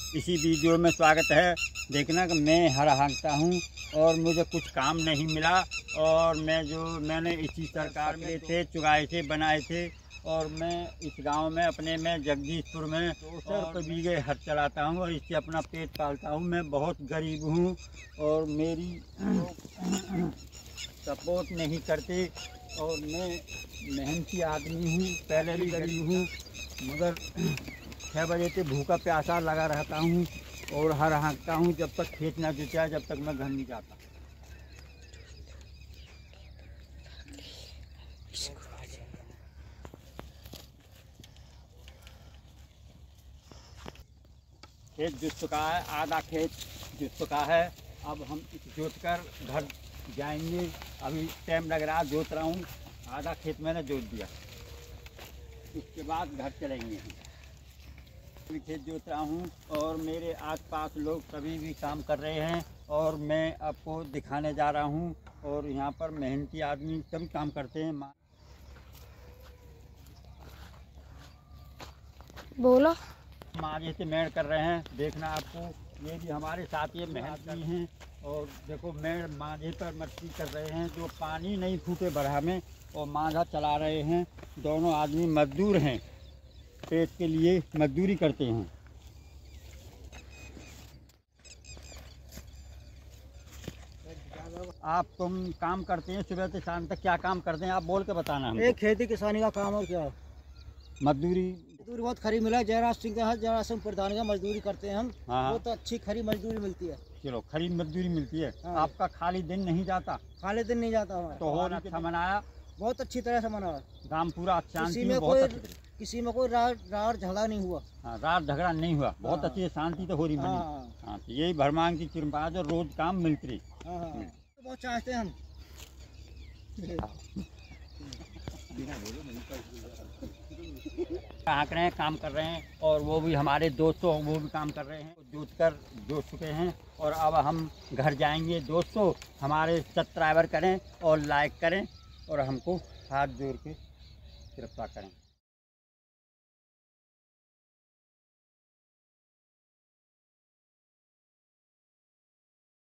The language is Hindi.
इसी वीडियो में स्वागत है। देखना कि मैं हर हाँकता हूँ और मुझे कुछ काम नहीं मिला और मैंने इसी सरकार में थे चुगाए थे बनाए थे और मैं इस गांव में अपने में जगदीशपुर में 200 बीघे हर चलाता हूँ और इससे अपना पेट पालता हूँ। मैं बहुत गरीब हूँ और मेरी सपोर्ट नहीं करते और मैं मेहनती आदमी हूँ, पहले भी गरीब हूँ मगर 6 बजे से भूखा प्यासा लगा रहता हूँ और हर हाँकता हूँ जब तक खेत ना जुट जाए, जब तक मैं घर नहीं जाता। खेत जुट चुका है, आधा खेत जुट चुका है। अब हम इस जोत कर घर जाएंगे। अभी टाइम लग रहा है, जोत रहा हूँ। आधा खेत मैंने जोत दिया, उसके बाद घर चलेंगे। हम खेत जोत रहा हूँ और मेरे आसपास लोग सभी भी काम कर रहे हैं और मैं आपको दिखाने जा रहा हूँ। और यहाँ पर मेहनती आदमी सभी काम करते हैं। बोलो। माजे से मेड़ कर रहे हैं, देखना आपको। ये भी हमारे साथ ये मेहनती हैं और देखो मेड़ मांझे पर मस्ती कर रहे हैं। जो पानी नहीं फूटे बरहा में और मांझा चला रहे हैं। दोनों आदमी मजदूर हैं, पेट के लिए मजदूरी करते हैं। आप तुम काम करते हैं सुबह से शाम तक, क्या काम करते हैं आप बोल के बताना हमको। एक खेती किसानी का काम और क्या मजदूरी बहुत खरी मिला। जयराज सिंह का है, जयराज सिंह प्रधान का मजदूरी करते हैं हम। हाँ। वो तो अच्छी खरी मजदूरी मिलती है। चलो खरी मजदूरी मिलती है। हाँ। आपका खाली दिन नहीं जाता? खाली दिन नहीं जाता हमारा। तो और अच्छा मनाया, बहुत अच्छी तरह से मनाया। काम पूरा शांति में किसी में कोई रार झगड़ा नहीं हुआ। हाँ, रात झगड़ा नहीं हुआ। बहुत हाँ। अच्छी शांति तो हो रही बनी। हाँ। हाँ, तो यही भगवान की कृपा जो रोज काम मिलती रही। हाँ। तो बहुत चाहते हैं हम। हाँक रहे हैं, काम कर रहे हैं और वो भी हमारे दोस्तों वो भी काम कर रहे हैं। जोत चुके हैं और अब हम घर जाएंगे। दोस्तों हमारे सब्सक्राइबर करें और लाइक करें और हमको हाथ जोड़ के कृपा करें।